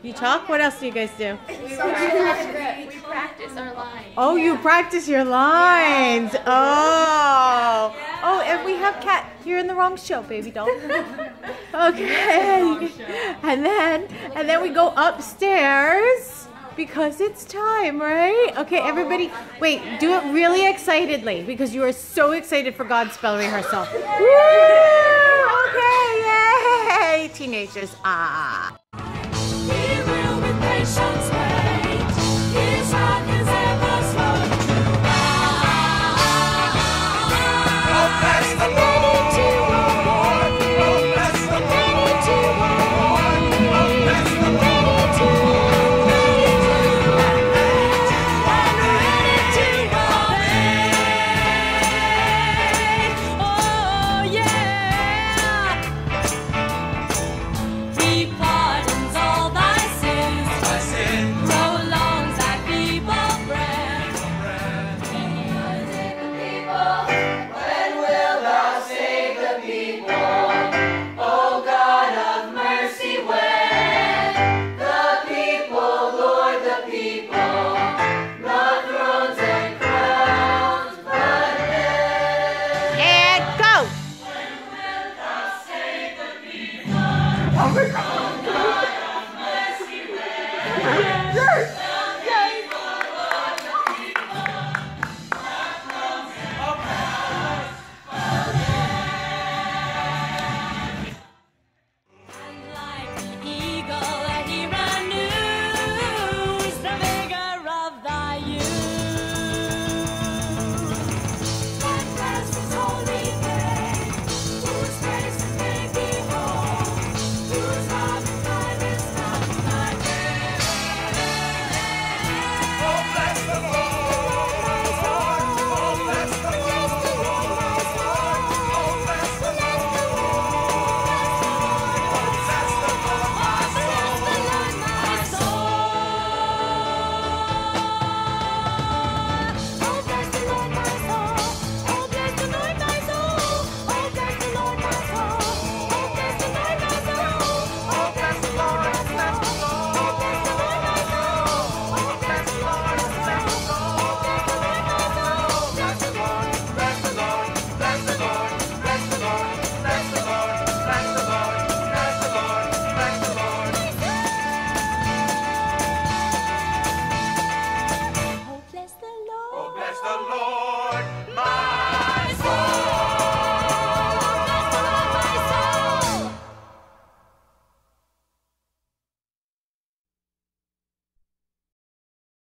You talk? What else do you guys do? We practice our lines. Oh, you practice your lines. Oh. Oh, and we have Kat. You're in the wrong show, baby doll. Okay. And then we go upstairs because it's time, right? Okay, everybody. Wait, do it really excitedly because you are so excited for Godspell rehearsal. Woo! Okay, yay! Teenagers. Ah.